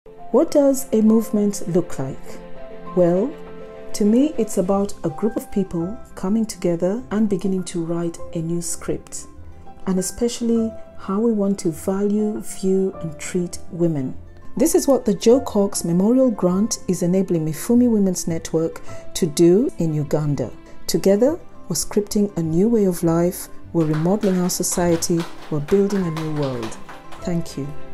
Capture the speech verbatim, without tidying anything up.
What does a movement look like? Well, to me, it's about a group of people coming together and beginning to write a new script, and especially how we want to value, view, and treat women. This is what the Jo Cox Memorial Grant is enabling MIFUMI Women's Network to do in Uganda. Together, we're scripting a new way of life, we're remodeling our society, we're building a new world. Thank you.